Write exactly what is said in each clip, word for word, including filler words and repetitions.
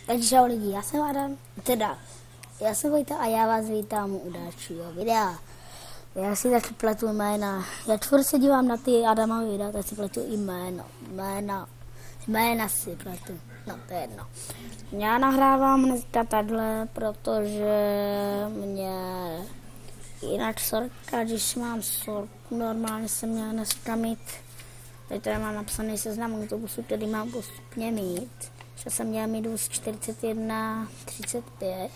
Takže čau lidi, já jsem Adam, teda, já jsem Vojta a já vás vítám u dalšího videa. Já si taky pletu jména, já furt se dívám na ty Adama videa, tak si pletu i jméno, jména, jména si pletu, no to je jedno. Já nahrávám dneska takhle, protože mě jinak sorka, když mám sorku, normálně jsem měla dneska mít, tady tady mám napsaný seznam autobusu, který mám postupně mít. Že jsem měla mít vůz čtyřicet jedna třicet pět.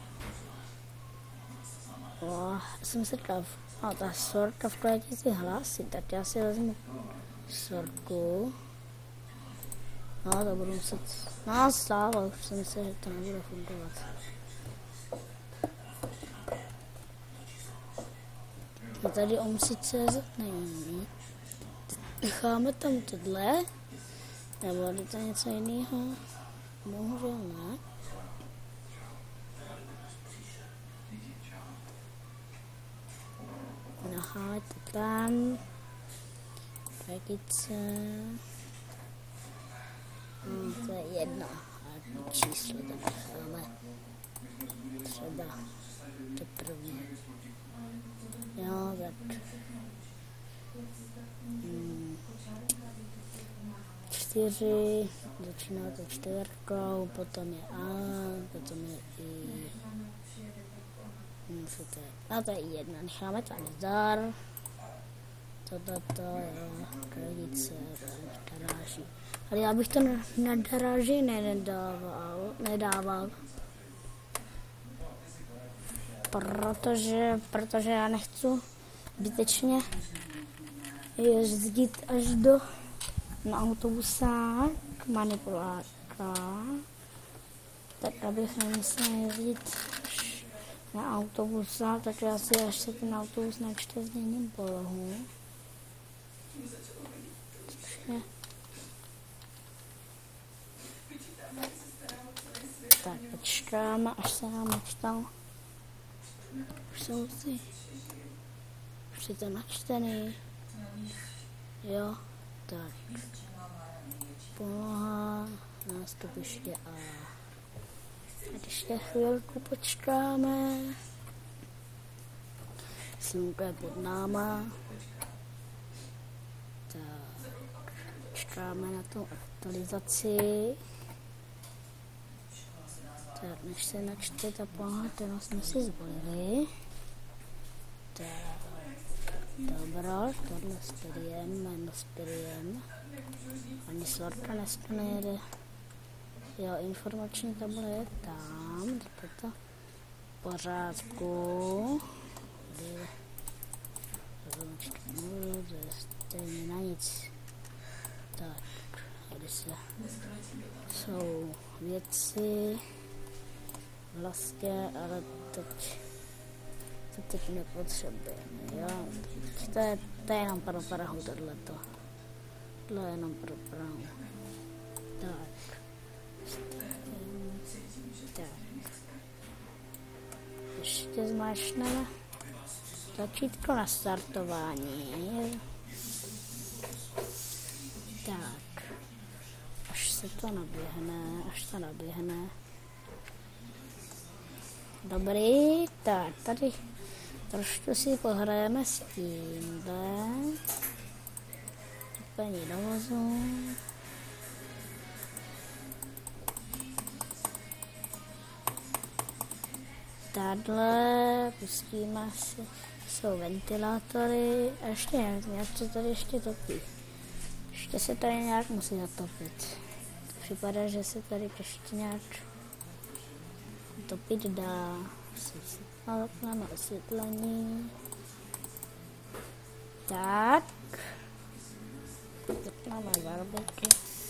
O, jsem se říkal, no ta sorka v kvalitě si hlásí, tak já si vezmu sorku. No to budu muset, no stále, už jsem myslel, že to nebude fungovat. A tady omsi tečka cé zet není. Necháme tam tohle, nebo je to něco jiného? Bohužel ne. Necháme to tam. Regice. No, to je jedno. A číslo tam necháme. Třeba to první. Jo, tak. Hmm. Čtyři, začíná to čtyřkou, potom je A, potom je I. Co to je? No to je jedna, necháme tam zdar. Toto, jo, kredice, daráží. Ale já bych to na, na daráži nedával, nedával. Protože, protože já nechci zbytečně jezdit až do na autobusák, manipuláka, tak abych nemusel jezdit na autobusák, tak já si až se ten autobus načte změním polohu. Tak počkáme, až se nám načtal. Už jsou si, už je to načtený, jo. Tak, poloha, nástupiště A. Teď ještě chvilku počkáme. Slunko je pod náma. Tak, počkáme na tu aktualizaci. Tak, než se načte ta poloha, kterou jsme si zvolili. Tak. Dobro, tohle spiriem, jméno spiriem. Ani sorka dneska nejede. Jo, informační tabule je tam, toto v pořádku. To je stejně na nic. Tak, tady se jsou věci vlastně, ale teď to teď nepotřebujeme, jo. To je, to je jenom pro Prahu, tohleto. Tohle je jenom pro Prahu. Tak. Tak. Ještě zmáčkneme tlačítko na startování. Tak. Až se to naběhne, až to naběhne. Dobrý, tak tady trošku si pohrajeme s tímhle. Úplně do vozu. Tadle pustíme si, jsou ventilátory a ještě nějak, nějak se tady ještě topí. Ještě se tady nějak musí zatopit. To připadá, že se tady ještě nějak topit dá. Máme osvětlení. Tak. Tak máme barbeky.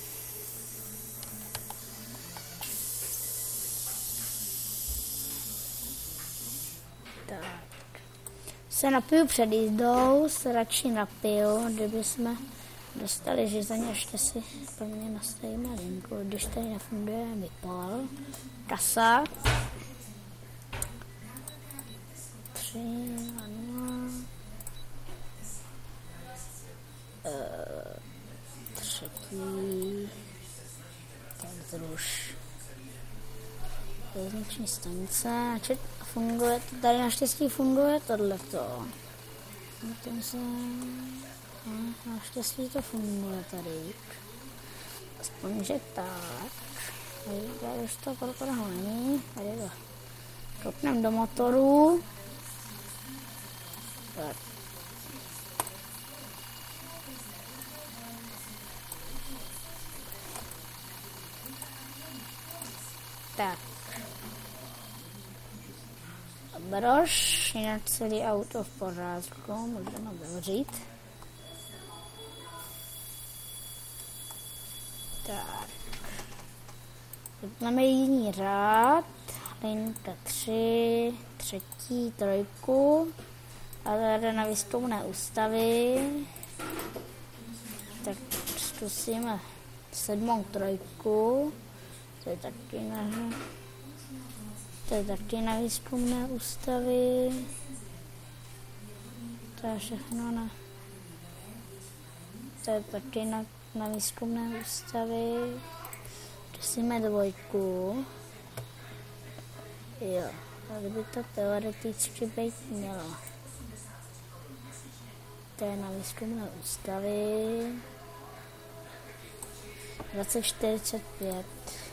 Tak. Se napiju před jízdou, se radši napiju, kdyby jsme dostali žízeň, ještě si pro mě nastavíme linku, když tady nefunguje vypal. Kasa. Tři, ano. E, třetí. Tak zruš. železniční stanice. Čet, funguje, tady naštěstí funguje tohleto. Ten se... No, naštěstí to funguje tady. Aspoň, že tak. Tady už to kolko není. Tady to. Kopneme do motoru. Tak. Tak. Brož, jinak celý auto v pořádku, můžeme zavřít. Tak. Máme jiný řád, linka tři, třetí, trojku. A tady na výzkumné ústavy. Tak zkusíme sedmou trojku. To je taky na, to je taky na výzkumné ústavy. To je všechno na, to je taky na, na výzkumné ústavy. Zkusíme dvojku. Jo, tady by to teoreticky být mělo. To je na výzkumné ústavy. dvacet čtyřicet pět.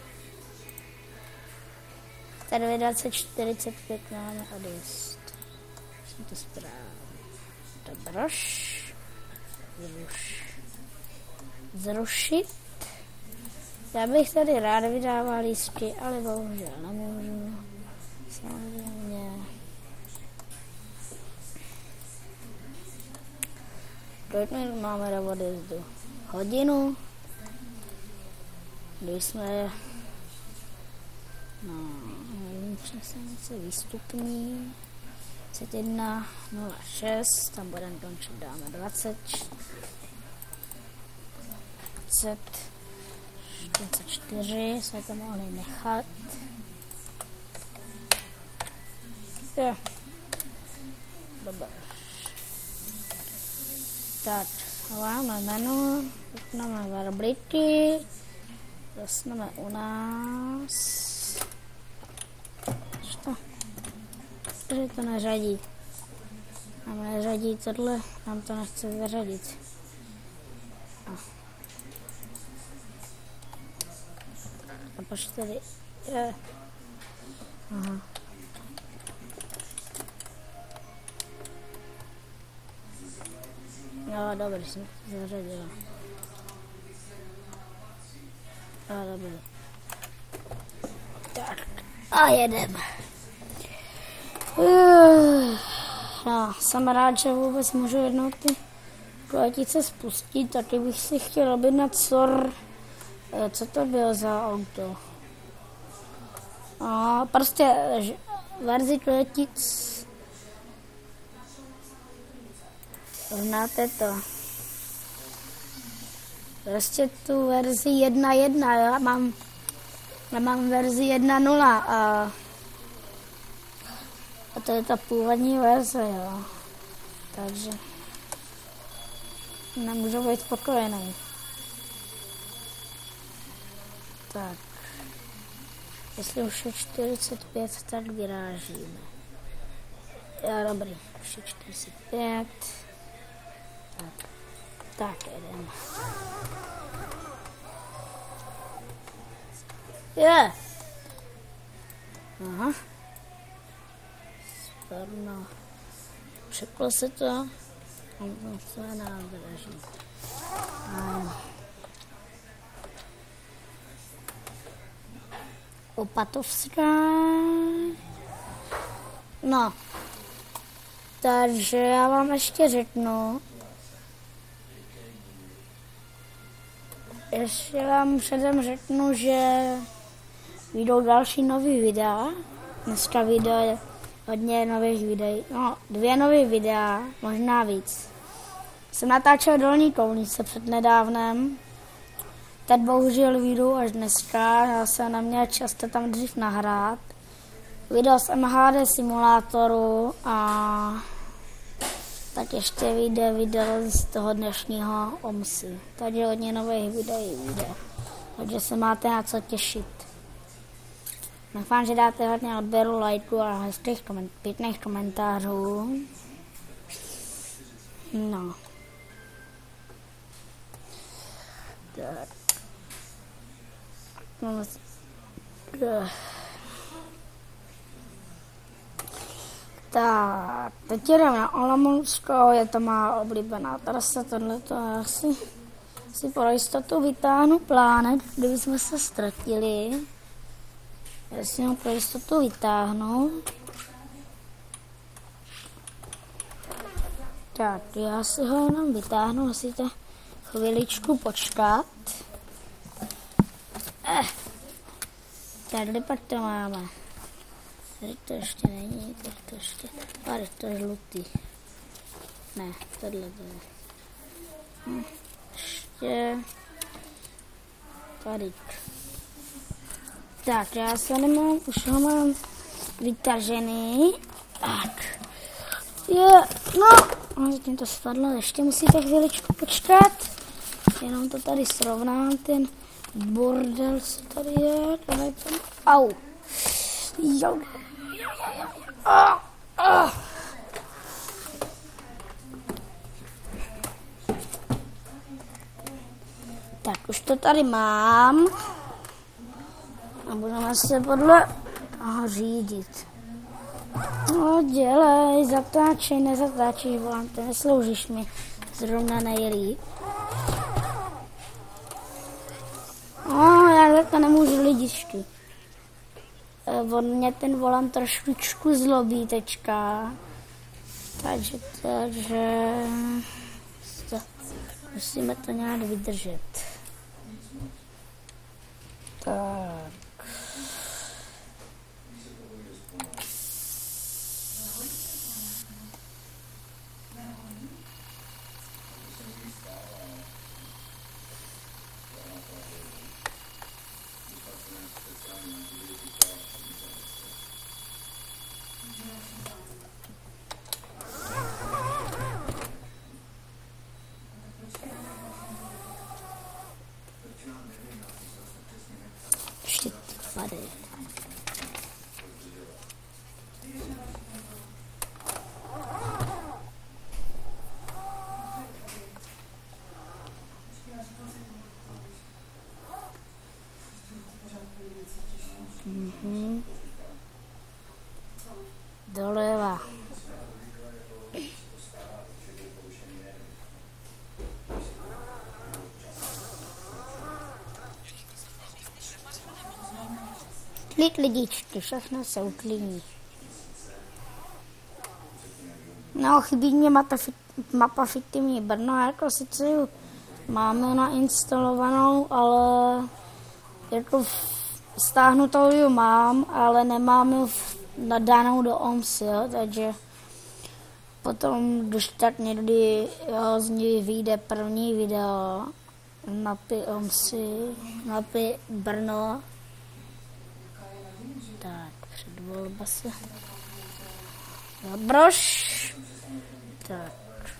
Tady dvacet čtyřicet pět máme odjezd. Jsem to správně. Dobroš. Zruš. Zrušit. Já bych tady rád vydával lístky, ale bohužel nemůžu. Samozřejmě. Kolik máme do odjezdu? Hodinu. Když jsme no, se výstupní dvacet jedna nula šest, tam budeme končit, dáme dvacet, dvacet, čtyřicet čtyři, jsme to mohli nechat. Jo. Dobré. Tak, máme menu, máme verblity, zasneme u nás. Co? Protože to neřadí. Nám neřadí tohle, nám to nechce zařadit. A, A proč tady je? Aha. No, dobrý, jsem to zařadila. No, dobrý. Tak, a jedem. No, jsem rád, že vůbec můžu jednou ty platice spustit, taky bych si chtěl objednat sor. Co to bylo za auto? No, prostě verzi kletic. Znáte to. Prostě tu verzi jedna jedna, já mám, já mám verzi jedna nula a, a to je ta původní verze, jo. Takže nemůžu být spokojený. Tak, jestli už je čtyřicet pět, tak vyrážíme. Já dobrý, už je čtyřicet pět. Tak, tak jedeme. Je. Yeah. Aha. Správno. Přeplo se to. On se nádraží. Opatovská. No. Takže já vám ještě řeknu. Ještě vám předem řeknu, že vyjdou další nový videa. Dneska vyjde hodně nových videí. No, dvě nový videa, možná víc. Jsem natáčel Dolní Kounice před nedávnem. Teď bohužel vyjdu až dneska. Já jsem neměl čas to tam dřív nahrát. Video z M H D simulátoru a tak ještě vyjde video z toho dnešního O M S I. Tady hodně nových videí vyjde. Takže se máte na co těšit. Doufám, že dáte hodně odběru, lajku a hezkých koment- pěkných komentářů. No. Tak. No. Tak, teď jdeme na Olomoucko, je to má oblíbená trasa, tohleto já si, si pro jistotu vytáhnu plánek, kdyby jsme se ztratili. Já si ho pro jistotu vytáhnu. Tak, já si ho jenom vytáhnu, musíte chviličku počkat. Eh. Tak, kde pak to máme? Tady to ještě není, tak to ještě, tady to je žlutý. Ne, tohle to je. Hm, ještě, tady. Tak, já se nemám, už ho mám vytažený. Tak, je, no, a zatím to spadlo, ještě musíte chviličku počkat. Jenom to tady srovnám, ten bordel, co tady je, tady je tam, au. Jo. Ah, ah. Tak už to tady mám a budeme se podle toho řídit. No dělej, zatáčej, nezatáčej, volám, to nesloužíš mi zrovna nejlíp. No, já to nemůžu lidičky. On mě ten volant trošičku zlobí teďka, takže, takže to, musíme to nějak vydržet. Tak. Ještě tady. Mhm. Doleva. Klid lidičky, všechno se uklidní. No, chybí mě mapa fiktivní Brno, jako sice ji máme nainstalovanou, ale jako stáhnutou ji mám, ale nemám ji nadanou do O M S, jo, takže potom, když tak někdy jo, z ní vyjde první video mapy O M S, mapy Brno. Tak, předvolba se. Dobroš. Tak.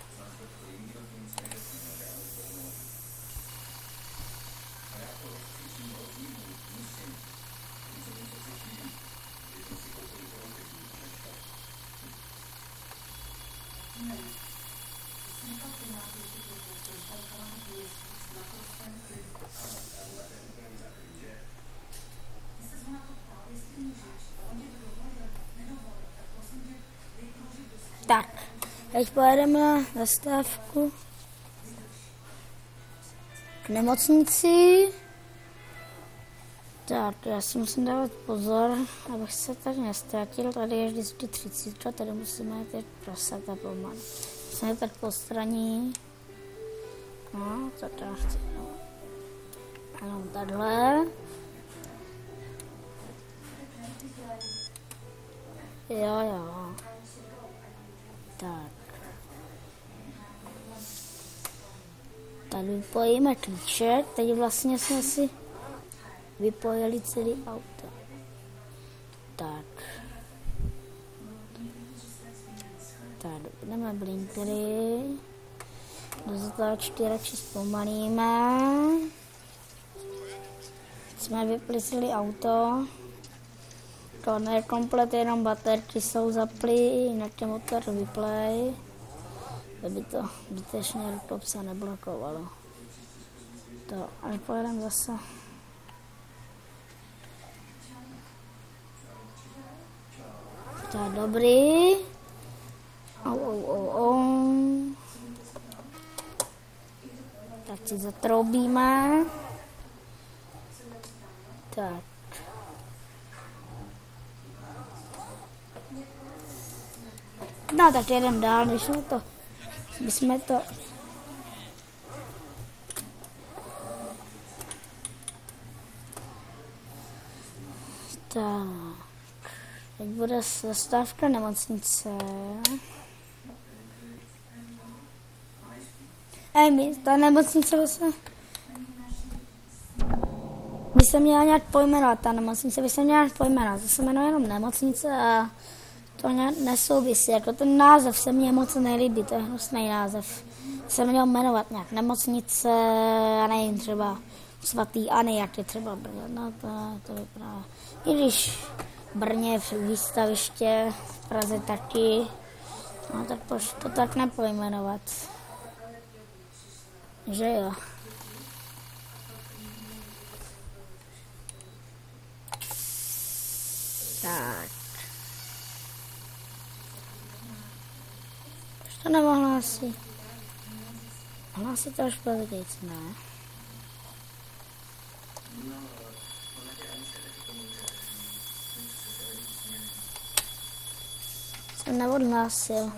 Tak, teď pojedeme na zastávku k nemocnici. Tak, já si musím dávat pozor, abych se tady nestratil. Tady je vždycky třicítka, tady musíme teď prosat a pomalu. Musíme tak postraní. No, to tam chci. Ano, takhle. Jo, jo. Tak. Tady vypojíme klíček. Teď vlastně jsme si vypojili celý auto. Tak. Tak, jdeme blinkery. Do zatáčky radši zpomalíme. Jsme vypli celý auto. To nekomplet, jenom baterky jsou zaply, jinak je motor vyplej, aby to zbytečně rutop se neblokovalo. To, až pojedeme zase. To je dobrý. Au, au, au, au. Tak si zatroubíme. Tak. No tak jedem dál, když jsme to, když jsme to tak, teď bude zastávka nemocnice. Ej, my, ta nemocnice vlastně, by se měla nějak pojmenovat, ta nemocnice by se měla nějak pojmenovat, to se jmenuje jenom nemocnice a to nesouvisí, jako ten název se mně moc nelíbí, to je hnusný název. Se měl jmenovat nějak nemocnice, já nevím, třeba svatý Anny, jak je třeba Brně, no to, to vypadá. I když v Brně v výstaviště, v Praze taky, no tak proč to tak nepojmenovat, že jo. Tak. To nemohla asi. Mohla si to až později, ne? Jsem neodhlásil.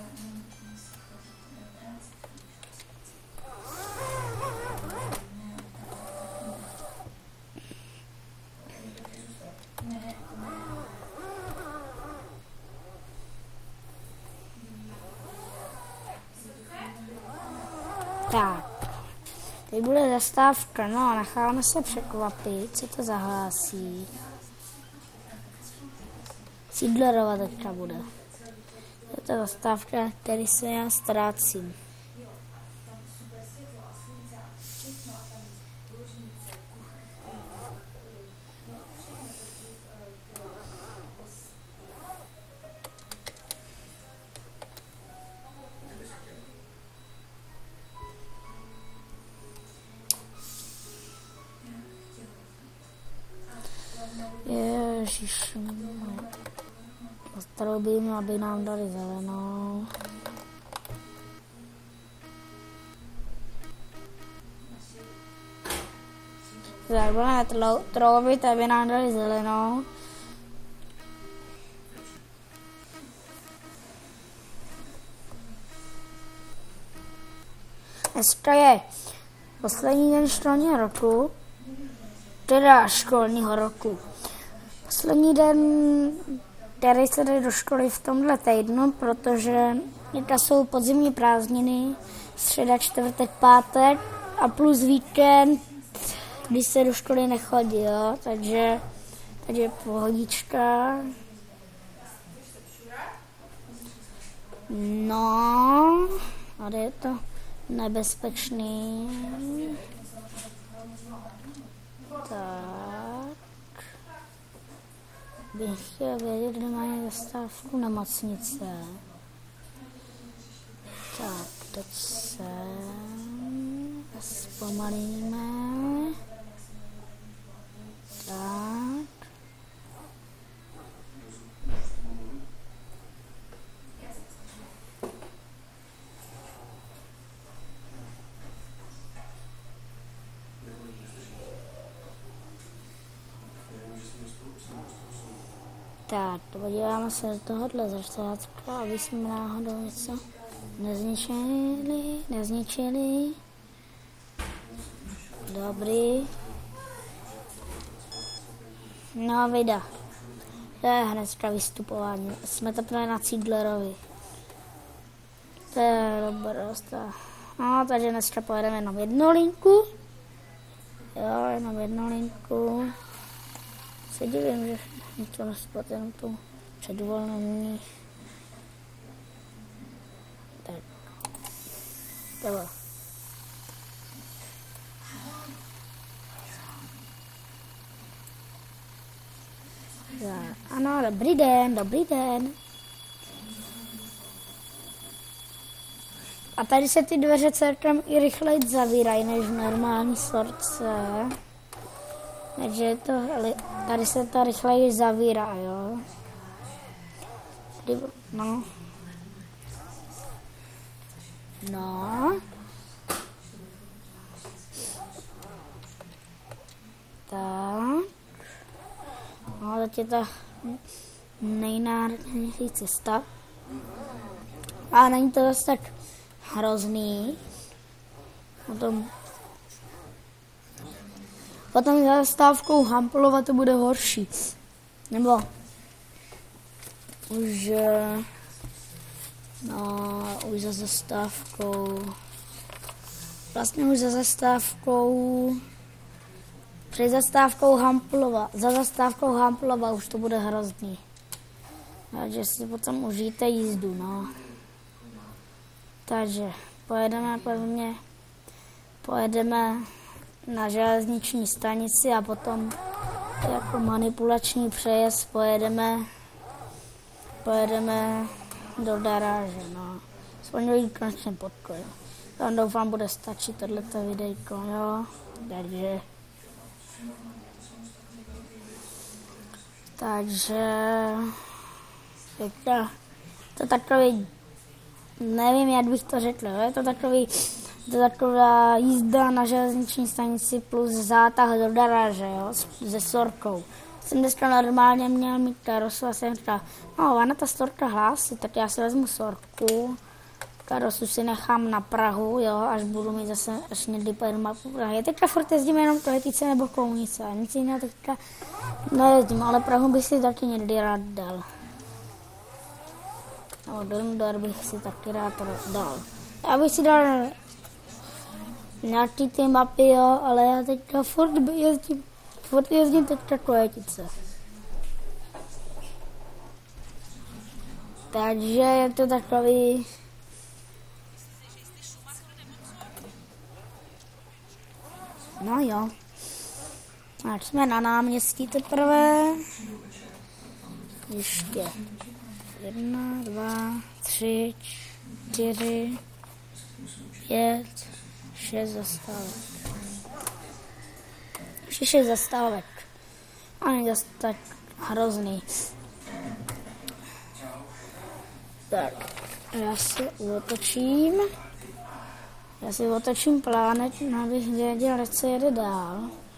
Tak, teď bude zastávka, no necháme se překvapit, co to zahlásí. Sídlerova teďka bude. Je to zastávka, který se já ztrácím. Ježiši, zatroubím, aby nám dali zelenou. Tak budeme troubit, aby nám dali zelenou. Dneska je poslední den školního roku, teda školního roku. Poslední den, který se jde do školy v tomhle týdnu, protože teďka jsou podzimní prázdniny, středa, čtvrtek, pátek a plus víkend, kdy se do školy nechodí, jo, takže, takže pohodička. No, ale je to nebezpečný. Tak. Bych chtěl vědět, kde mají zastávku nemocnice. Tak, teď se zpomalíme. Tak. Tak, podíváme se do tohohle zrcátka, aby jsme náhodou něco nezničili, nezničili. Dobrý. No, vida. To je hnedka vystupování. Jsme teprve na Cídlerovi. To je dobrost. No, takže dneska pojedeme jenom jednu linku. Jo, jenom jednu linku. Se divím, že něco nesplatím tu předvolnění. Tak. Tohle. Ano, dobrý den, dobrý den. A tady se ty dveře celkem i rychleji zavírají než v normální sortce. Takže to, tady se to rychleji zavírá, jo. No. No. Tak. No, teď je ta nejnáročnější cesta. A není to zase tak hrozný. Potom, potom za zastávkou Hampolova to bude horší. Nebo už, no, už za zastávkou, vlastně už za zastávkou, před zastávkou Hampolova, za zastávkou Hampolova už to bude hrozný. Takže si potom užijte jízdu, no. Takže pojedeme prvně, pojedeme na železniční stanici a potom jako manipulační přejezd pojedeme, pojedeme do garáže, no. Aspoň dojít konečně podkoj. Tam doufám bude stačit tohleto videjko, jo. Takže, takže, teďka, to takový, nevím, jak bych to řekl, je to takový, to taková jízda na železniční stanici plus zátah do garáže, jo, se Sorkou. Jsem dneska normálně měl mít karosu a jsem říkal, no, ona ta Storka hlásí, tak já si vezmu Sorku, karosu si nechám na Prahu, jo, až budu mít zase, až někdy pojedu na Prahu. Já teďka furt jezdím jenom Kletice nebo Kounice, nic jiného teďka nejezdím, ale Prahu bych si taky někdy rád dal. No, Dondor bych si taky rád dal. Já bych si dal nějaký ty mapy, jo, ale já teďka furt jezdím, furt jezdím teďka Kletice. Takže je to takový... No jo. Tak jsme na náměstí teprve. Ještě. Jedna, dva, tři, čtyři, pět, šest zastávek. Ještě šest zastávek. A není zase tak hrozný. Tak, já si otočím. Já si otočím plánek, abych věděl, jak se jede dál.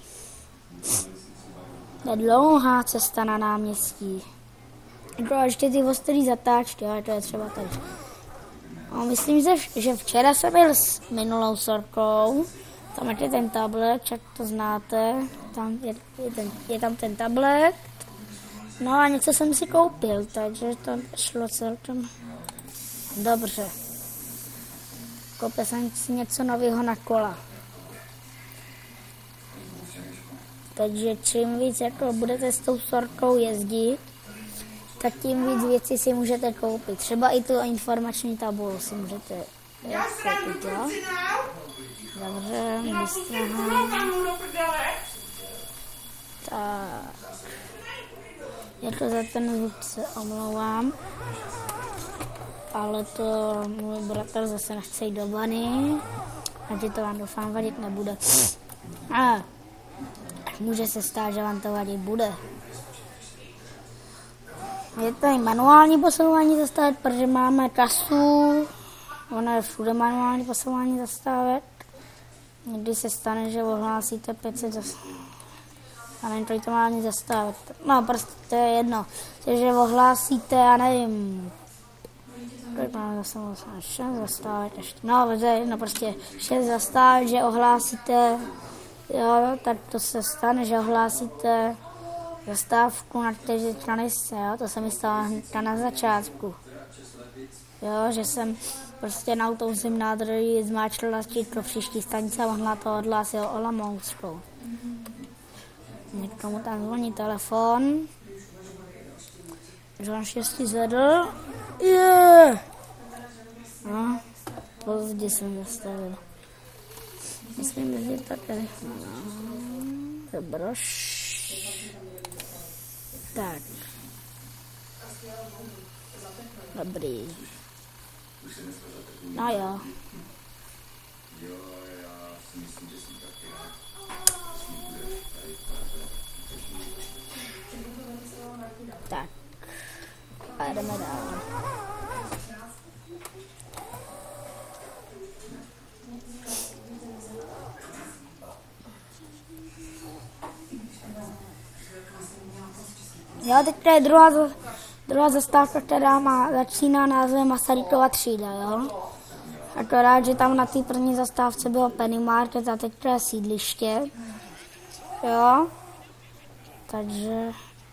Je dlouhá cesta na náměstí. Jako ještě ty ostrý zatáčky, ale to je třeba tady. No, myslím, že, že včera jsem byl s minulou Sorkou. Tam je ten tablet, jak to znáte. Tam je, je, ten, je tam ten tablet. No a něco jsem si koupil, takže to šlo celkem dobře. Koupil jsem si něco nového na kola. Takže čím víc jako budete s tou Sorkou jezdit, tak tím víc věcí si můžete koupit. Třeba i tu informační tabulu si můžete koupit, jo? Dobře, vystrahám. Tak. Je to za ten zvuk, se omlouvám. Ale to můj bratr zase nechce jít do bany. Takže to vám doufám vadit nebude. A může se stát, že vám to vadit bude. Je tady manuální posouvání zastávek, protože máme kasu. Ono je všude manuální posouvání zastávek. Někdy se stane, že ohlásíte pět set zastávek. A není to manuální zastávek. No prostě to je jedno. Takže ohlásíte, já nevím, kolik máme zase šest zastávek ještě. No, to je jedno, prostě šest zastávek, že ohlásíte, jo, tak to se stane, že ohlásíte zastávku, na které nejste, jo, to se mi stalo hnedka na začátku. Jo, že jsem prostě na autobusním nádrži zmáčkl tlačítko příští stanice a mohla to odhlásil Olomouckou. Někomu tam zvoní telefon, že on štěstí zvedl, je. No, pozdě jsem zastavil. Myslím, že tak rychle. Dobroš. Tak. Dobrý. No jo. Tak. A jdeme dál. Jo, teď to je druhá, druhá zastávka, která má, začíná názvem Masarykova třída, jo. Akorát, že tam na té první zastávce bylo Penny Market a teď to je sídliště, jo. Takže,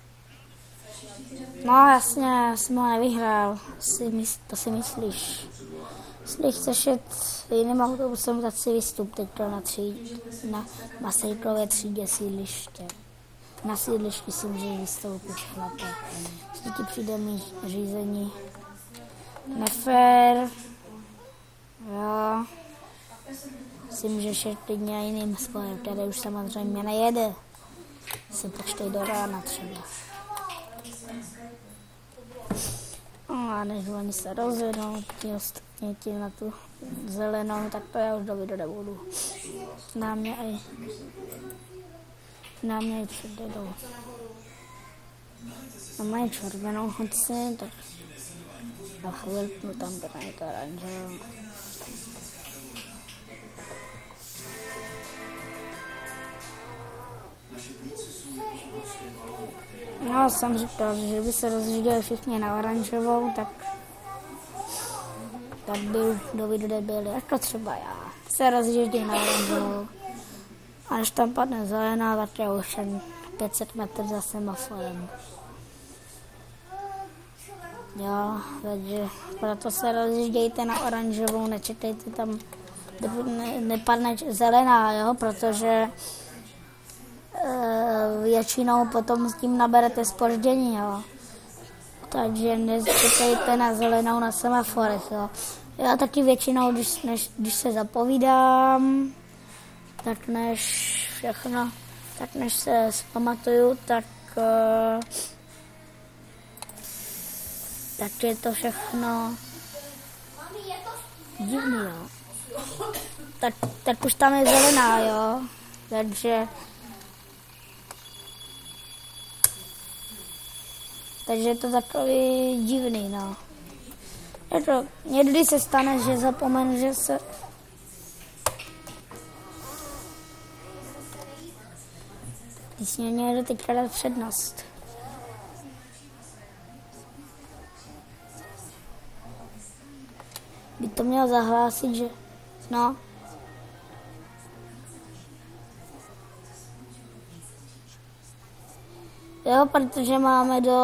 no jasně, já jsem ho nevyhrál, si, to si myslíš. Jestli chceš jet jiným autobusem, tak si vystup teď na, tří, na Masarykově třídě sídliště. Na sídlišti si můžeš vystoupit, chlape. Jestli ti přijde mít řízení nefér, jo, si můžeš jet klidně jiným spojem, který už samozřejmě nejede. Si počkej do rána třeba. No a než oni se rozjedou, ti ostatní ti na tu zelenou, tak to já už dovydu nebudu. Na mě i na mě i předjedou. A mají červenou hodci, tak na chvilku tam to nejde oranžovou. No, jsem říkal, že kdyby se rozřídili všichni na oranžovou, tak, tak by David nebyli, jako třeba já. Se rozřídí na oranžovou. A když tam padne zelená, tak je už jen pět set metrů za semaforem. Jo, takže proto se rozjíždějte na oranžovou, nečekejte tam, ne, nepadne zelená, jo, protože většinou potom s tím naberete zpoždění, jo. Takže nečekejte na zelenou na semaforech, jo. Já taky většinou, když, než, když se zapovídám, tak než všechno, tak než se zpamatuju, tak, uh, tak je to všechno divný, jo. Tak, tak už tam je zelená, jo. Takže Takže je to takový divný, no. Je to, někdy se stane, že zapomenu, že se... Když mě někdo teďka dát přednost. By to měl zahlásit, že... No. Jo, protože máme do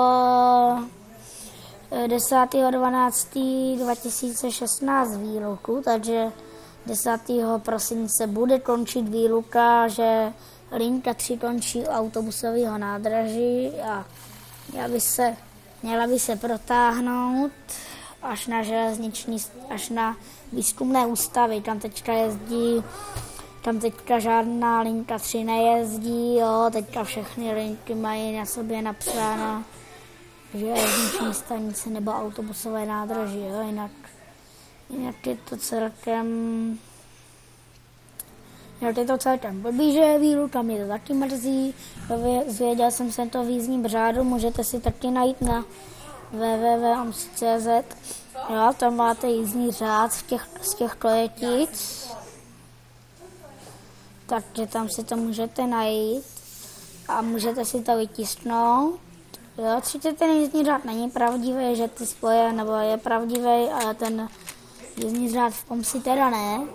desátého dvanáctého dva tisíce šestnáct výluku, takže desátého prosince bude končit výluka, že linka tři končí u autobusového nádraží a měla by se, měla by se protáhnout až na železniční, až na výzkumné ústavy, tam teďka jezdí. Tam teďka žádná linka tři nejezdí, jo, teďka všechny linky mají na sobě napsáno, že železniční stanice nebo autobusové nádraží, jo, jinak, jinak je to celkem, jinak je to celkem blbý, že je výluka, mě to taky mrzí, zvěděl jsem se to v jízdním řádu, můžete si taky najít na w w w tečka omsk tečka c z, jo, tam máte jízdní řád z těch, z těch klojetic. Takže tam si to můžete najít a můžete si to vytisknout. Jo, určitě ten jízdní řád není pravdivý, že ty spoje, nebo je pravdivý, ale ten jízdní řád v Pomsi teda ne.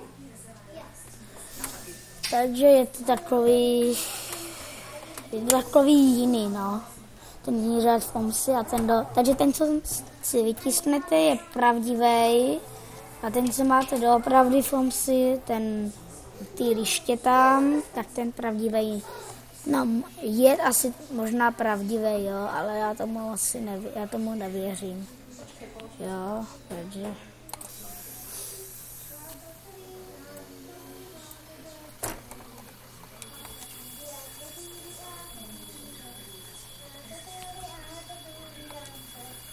Takže je to takový, je to takový jiný, no. Ten jízdní řád v Pomsi a ten do, takže ten, co si vytisknete, je pravdivý a ten, co máte doopravdy v Pomsi, ten ty liště tam, tak ten pravdivý, no je asi možná pravdivý, jo, ale já tomu asi nevě, já tomu nevěřím, jo, takže.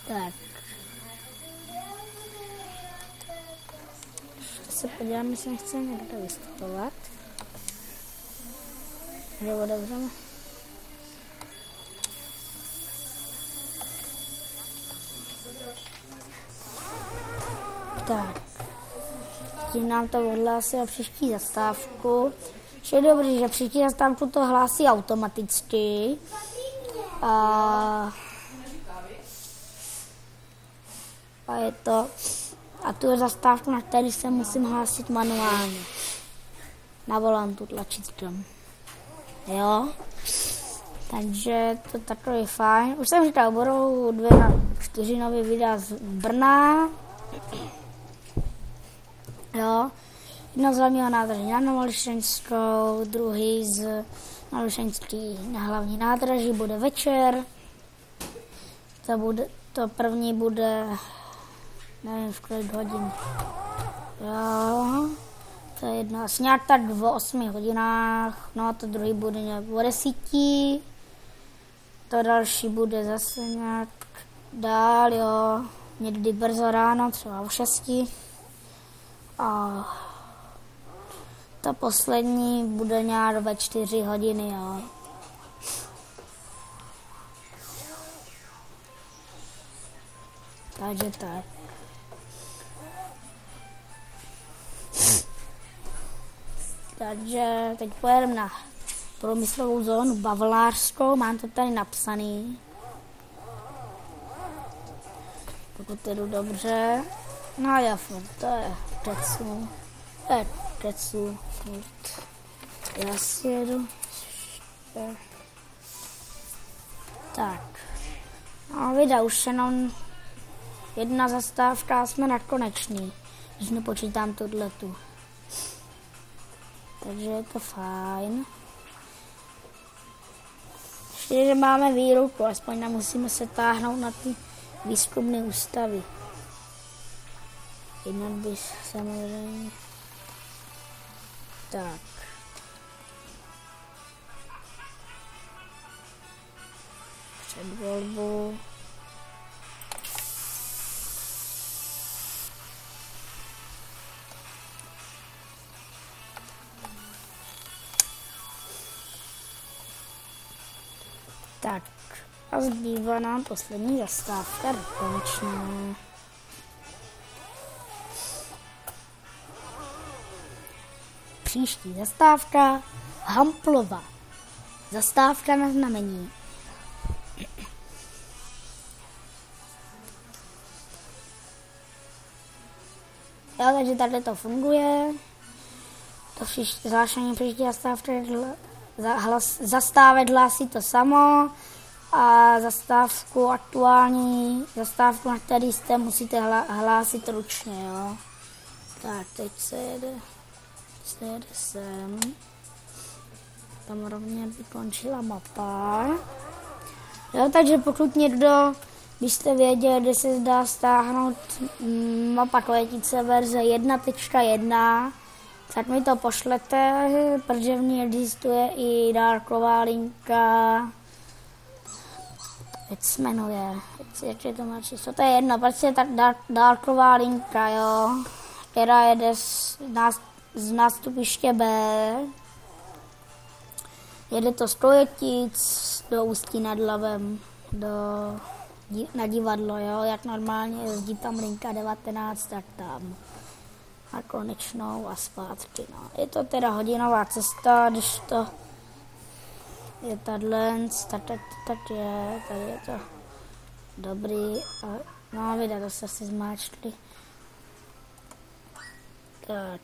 Tak. Ještě se podívám, jestli nechce někdo vystupovat. Že odevřeme. Tak. Tím nám to odhlásilo příští zastávku. Že je dobrý, že příští zastávku to hlásí automaticky. A, a je to... A tu je zastávku, na který se musím hlásit manuálně. Na volantu tlačítkem. Jo? Takže to takový fajn. Už jsem říkal, budou dvě na čtyři nové videa z Brna. Jo? Jedno z hlavního nádraží na Novolišenskou, druhý z Novolišenský na hlavní nádraží bude večer. To, bude, to první bude, nevím, v kolik hodin. Jo, to je jedna, asi nějak tak v osmi hodinách, no a to druhý bude nějak o desíti. To další bude zase nějak dál, jo, někdy brzo ráno, třeba o šesti. A ta poslední bude nějak ve čtyři hodiny, jo. Takže tak. Takže teď pojedeme na průmyslovou zónu bavlnářskou, mám to tady napsaný. Pokud jdu dobře. No já furt, to je Tetsu. To je Tetsu. Já si jedu. Tak. No videa, už jenom jedna zastávka a jsme na konečný, když nepočítám tuto. Takže je to fajn. Ještě, že máme výruku, aspoň nemusíme se táhnout na ty výzkumné ústavy. Jinak by samozřejmě... Tak. Před volbou. Tak. A zbývá nám poslední zastávka konečně. Příští zastávka Hamplova. Zastávka na znamení. Jo, takže tady to funguje. To zvláštní příští zastávky zastávek hlásí to samo. A zastávku aktuální, zastávku, na který jste, musíte hlásit ručně, jo. Tak, teď se jede. Se jede sem. Tam rovně by končila mapa. Jo, takže pokud někdo byste věděli, kde se dá stáhnout mapa Květice verze jedna tečka jedna, tak mi to pošlete, protože v ní existuje i dálková linka. Jak se jmenuje, jak je to má číslo, to je jedno, prostě je tak dálková linka, jo, která jede z, nás, z nástupiště B. Jede to z Kojetic do Ústí nad Labem, do, na divadlo, jo, jak normálně jezdí tam linka devatenáct, tak tam. A konečnou a zpátky, no. Je to teda hodinová cesta, když to je tadyhle, tak, tak, tak je, tady je to dobrý, a, no videa, to se si zmáčkli. Tak.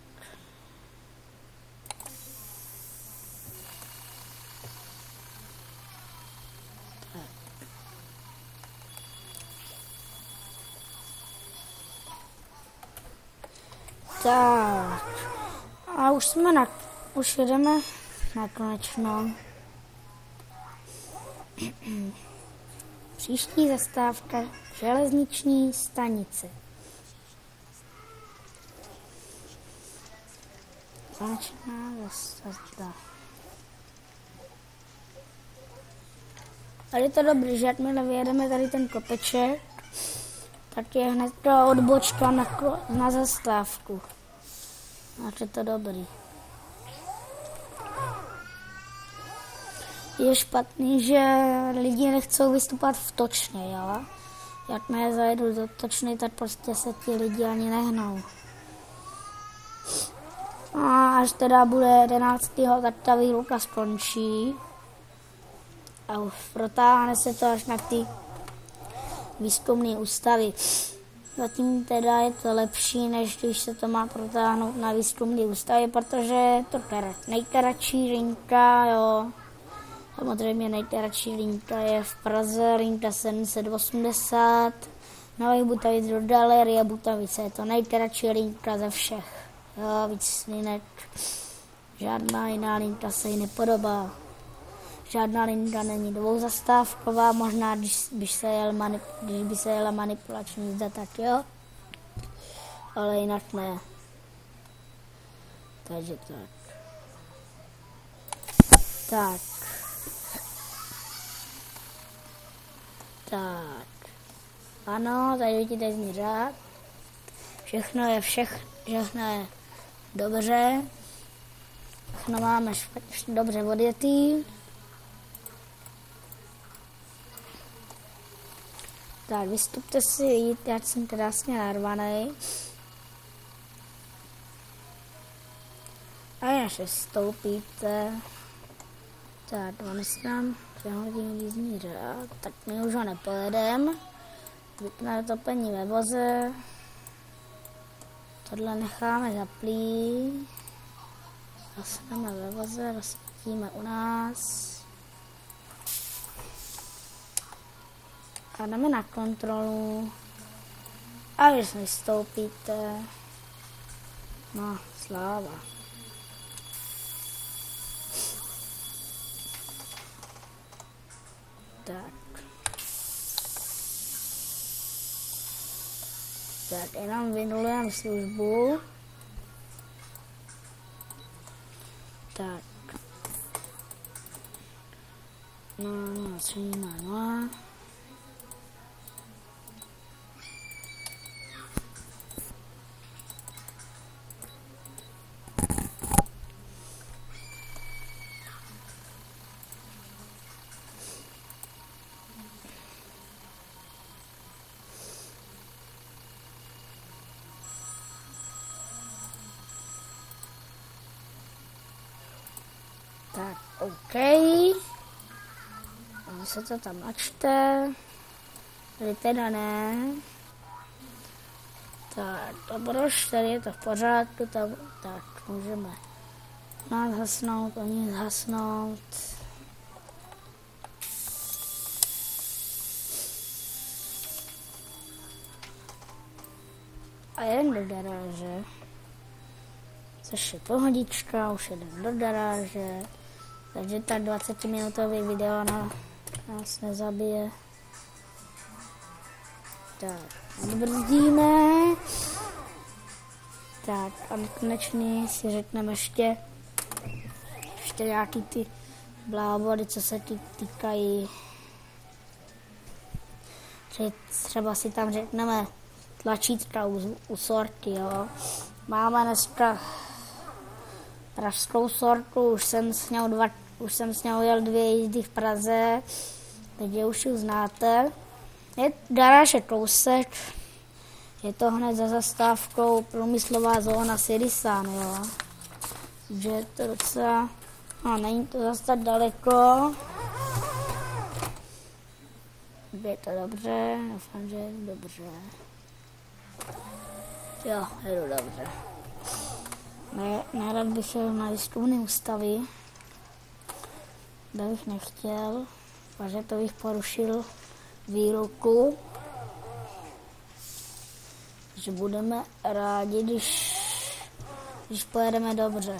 Tak. A už jsme na, už jedeme na konečnou. Příští zastávka železniční stanice. Konečná zastávka. Ale je to dobrý, že jakmile vyjedeme tady ten kopeček, Tak je hned ta odbočka na, na zastávku. Máte to dobrý. Je špatný, že lidi nechcou vystupovat v točně, jo? Jakmile zajedu do točny, tak prostě se ti lidi ani nehnou. A až teda bude jedenáctého tak ta výluka skončí. A protáhne se to až na ty výzkumné ústavy. Zatím teda je to lepší, než když se to má protáhnout na výzkumné ústavy, protože je to nejkratší linka, jo. Samozřejmě nejkratší linka je v Praze, linka sedm set osmdesát, Nový Butavic do Galerie Butavice, je to nejkratší linka ze všech. Jo, víc linek, žádná jiná linka se jí nepodobá. Žádná linka není dvouzastávková, možná když by se, jel manip, když by se jela manipulační jízda, tak jo, ale jinak ne. Takže tak. Tak. Tak. Ano, tady vidíte jízdní řád. Všechno je všech, všechno je dobře. Všechno máme dobře odjetý. Tak, vystupte si, já jsem krásně narvaný. A až vystoupíte, tak on si tam přehodím jízdní řád, tak my už ho nepojedem. Vypneme topení ve voze. Tohle necháme zaplý. Zasneme ve voze, rozsvítíme u nás. A jdeme na kontrolu. A když vystoupíte, no, sláva. Tak. Tak, jenom vynulujeme službu. Tak. No, no, tři, no, no. Tak, OK. A se to tam načte. Tady teda ne. Tak, dobroš, tady je to v pořádku, tak, tak můžeme nás zhasnout, oni zhasnout. A jen do garáže. Což je pohodička, už jdem do garáže. Takže tak dvacetiminutový video na, nás nezabije. Tak, odbrzdíme. Tak a konečně si řekneme ještě, ještě nějaký ty blábody, co se tý, týkají. Třeba si tam řekneme tlačítka u, u sorty, jo. Máme dneska pražskou sortu, už jsem s ní dva, už jsem s ní jel dvě jízdy v Praze, takže už ji znáte. Je, garáž je kousek, je to hned za zastávkou průmyslová zóna Sirisán, jo. Takže je to docela, no není to zase tak daleko. Je to dobře, doufám, že je to dobře. Jo, je to dobře. Ne, nerad bych jel na výzkumné ústavy, kde bych nechtěl, protože to bych porušil výluku. Takže budeme rádi, když, když pojedeme dobře.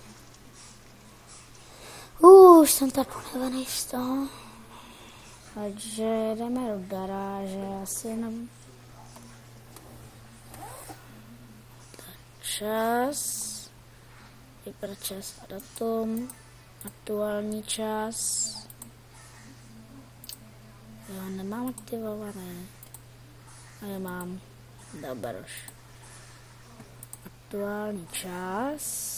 Uh, už jsem tak unavený z toho. Takže jdeme do garáže, asi jenom čas. Vybrat čas a datum, aktuální čas. Já nemám aktivované. A já mám Dobroš. Aktuální čas.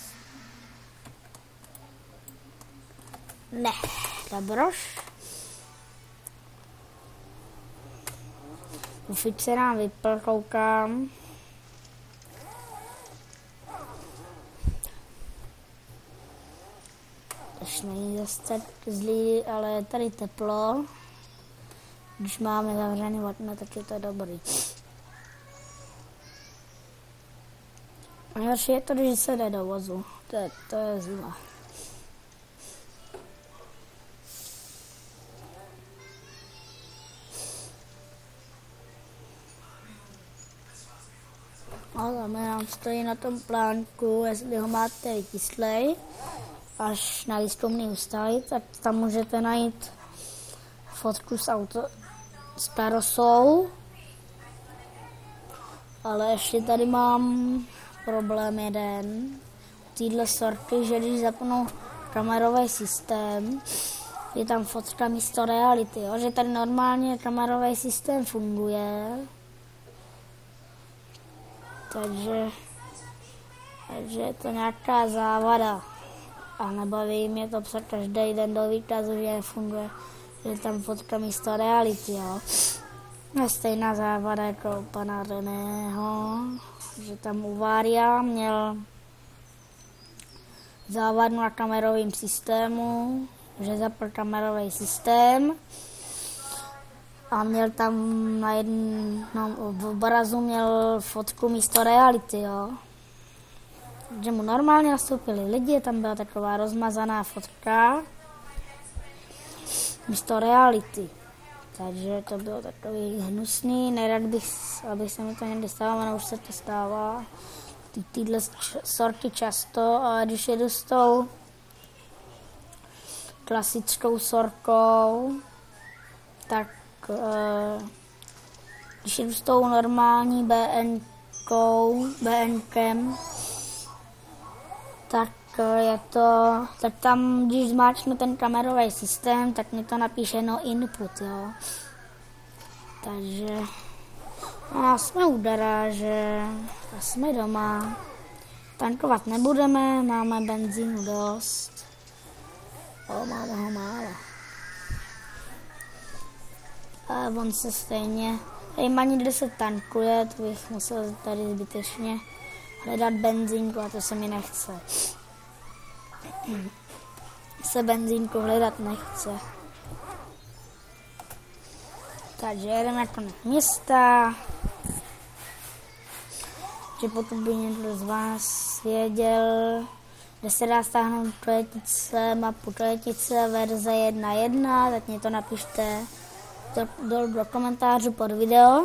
Ne, Dobroš. Ufit se nám vypl, koukám. Už není zase tak zlý, ale je tady teplo. Když máme zavřený okno, tak je to dobrý. Nejhorší je to, když se jde do vozu. To je, to je zima. A tam nám stojí na tom plánku, jestli ho máte vytislej, až na výzkumný ústaví, tak tam můžete najít fotku s auto s karosou. Ale ještě tady mám problém jeden. Týhle sorty, že když zapnu kamerový systém, je tam fotka místo reality, jo? Že tady normálně kamerový systém funguje. Takže, takže je to nějaká závada. A nebaví mě to psat každý den do výkazu, že nefunguje, že je tam fotka místo reality, jo. A stejná závada jako u pana Reného, že tam u Varia měl závadu na kamerovém systému, že zapl kamerový systém a měl tam na jednom v obrazu měl fotku místo reality, jo. Že mu normálně nastoupili lidi, tam byla taková rozmazaná fotka místo reality. Takže to bylo takový hnusný, nerad bych, aby se mi to někdy stalo, ale už se to stává. Ty, tyhle sorty často, a když jedu s tou klasickou sorkou, tak e, když jedu s tou normální BNkou, BNkem, tak je to, tak tam, když zmáčknu ten kamerový systém, tak mi to napíše no input, jo. Takže a jsme u garáže, a jsme doma. Tankovat nebudeme, máme benzínu dost. O, máme ho málo. A on se stejně, tady ani kde se tankuje, to bych musel tady zbytečně hledat benzínku a to se mi nechce. Se benzínku hledat nechce. Takže jedeme konec města. Že pokud by někdo z vás věděl, kde se dá stáhnout Trojetice, mapu Trojetice verze jedna tečka jedna, tak mě to napište do, do, do komentářů pod video.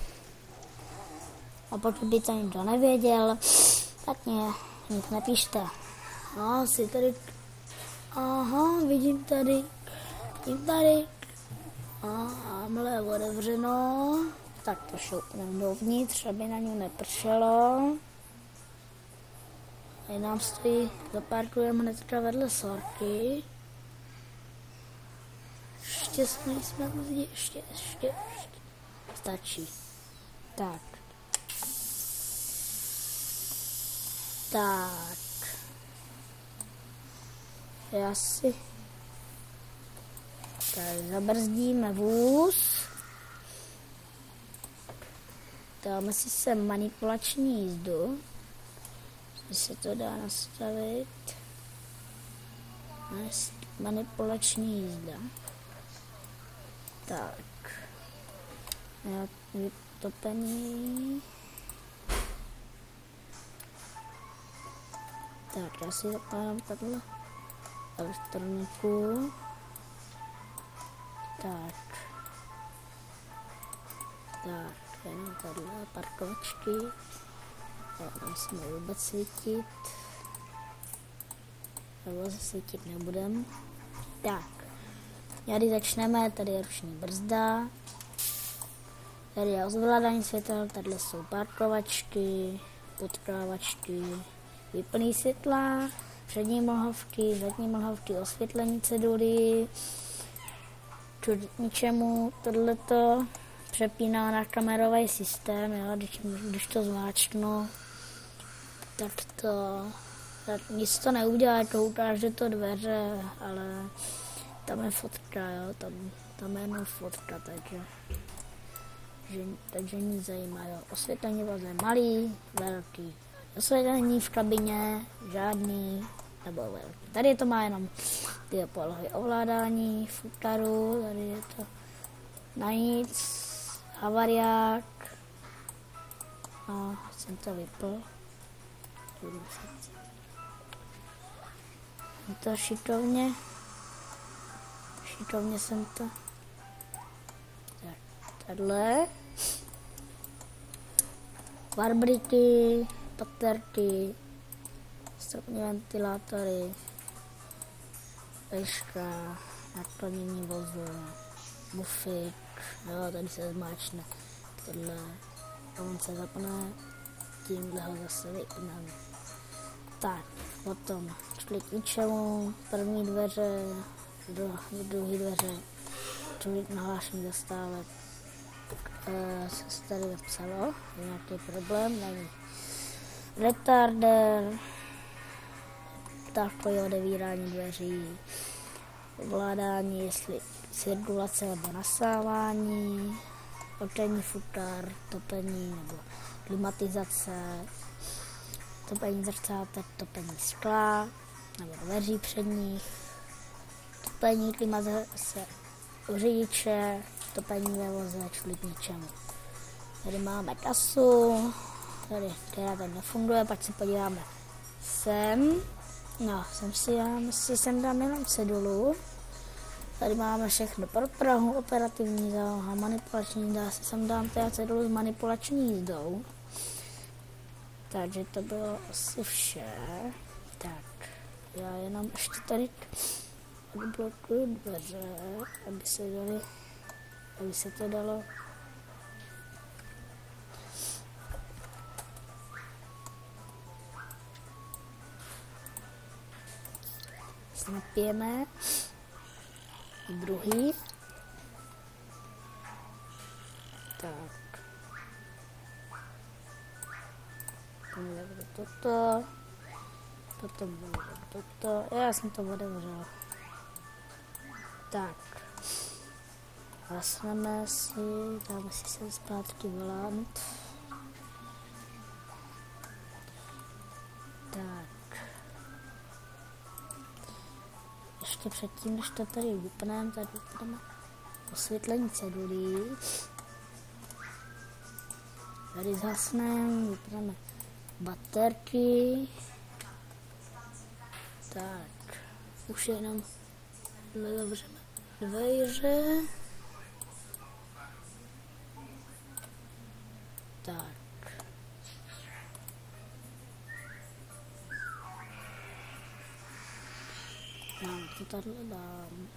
A pokud by to někdo nevěděl, tak mě nic napište. No, si tady, aha, vidím tady, vidím tady, a tamhle je otevřeno, tak to šoupneme dovnitř, aby na ní nepršelo. Tady nám stojí, zaparkujeme hnedka vedle sorky. Ještě jsme, jsme ještě, ještě, ještě, stačí. Tak. Tak. Já si tady zabrzdíme vůz. Dáme si sem manipulační jízdu. Že se to dá nastavit. Manipulační jízda. Tak. Já vytopení. Tak, já si zapávám takhle elektroniku. Tak. Tak, jenom tadyhle parkovačky. Tam jsme vůbec svítit. Nebo svítit nebudem. Tak. Tady začneme, tady je ruční brzda. Tady je ovládání světel, tady jsou parkovačky, potkávačky, vyplný světla, přední mlhovky, zadní mlhovky, osvětlení ceduly, k ničemu tohleto, přepíná na kamerový systém, jo, když, když to zmáčknu, tak to, tak nic to neudělá, to ukáže to dveře, ale tam je fotka, jo, tam, tam je jenom fotka, takže, že, takže nic zajímavého. Osvětlení je malý, velký. Osvětlení v kabině, žádný, nebo velký. Tady to má jenom ty polohy ovládání, futaru, tady je to na nic, havariák, no, jsem to vypl. Je to šikovně, šikovně jsem to, tak, takhle, barbriky, paterky, stropní ventilátory, veška, naklonění vozu, bufik, jo, tady se zmáčne, tohle, on se zapne, tímhle ho zase vypneme. Tak, potom šli k ničemu, první dveře, druhé dveře, člověk nahlášení zastávek, e, se tady napsalo, je nějaký problém, není. Retarder, takový odevírání dveří, ovládání, jestli cirkulace nebo nasávání, očení futar, topení nebo klimatizace, topení zrcátek, topení skla nebo dveří předních, topení klimatizace u řidiče, topení ve voze, čili k ničemu. Tady máme kasu, tady, která tady nefunguje, pak se podíváme sem. No, jsem si, já si sem dám jenom cedulu. Tady máme všechno pro Prahu, operativní záloha, manipulační, dá se sem dám teda cedulu s manipulační jízdou. Takže to bylo asi vše. Tak, já jenom ještě tady odblokuju dveře, aby se dali, aby se to dalo. Napijeme druhý. Tak. Potom bude toto. Potom bude toto. Já jsem to otevřel. Tak. Zasneme si, dáme si sem zpátky volant. Tak. Ještě předtím, než to tady vypneme, tady vypneme osvětlení cedulí. Tady zhasneme, vypneme baterky. Tak, už jenom zavřeme dveře. Tak. Dám to tady dám.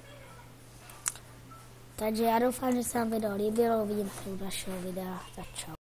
Takže já doufám, že se vám video líbilo, uvidíme se u dalšího videa, tak čau.